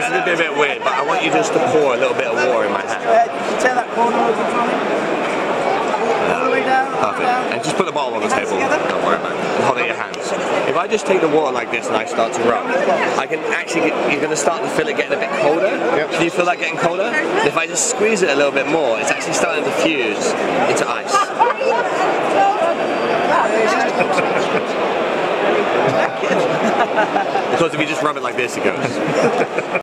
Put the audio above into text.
is going to be a bit weird, but I want you just to pour a little bit of water in my hand. Turn that corner over for me. All the way down. Perfect. And just put the bottle on the table. Don't worry about it. And hold it in your hands. If I just take the water like this and I start to rub, I can actually you're going to start to feel it getting a bit colder. Yep. Can you feel that getting colder? And if I just squeeze it a little bit more, it's actually starting to fuse into ice. Because if you just rub it like this, it goes.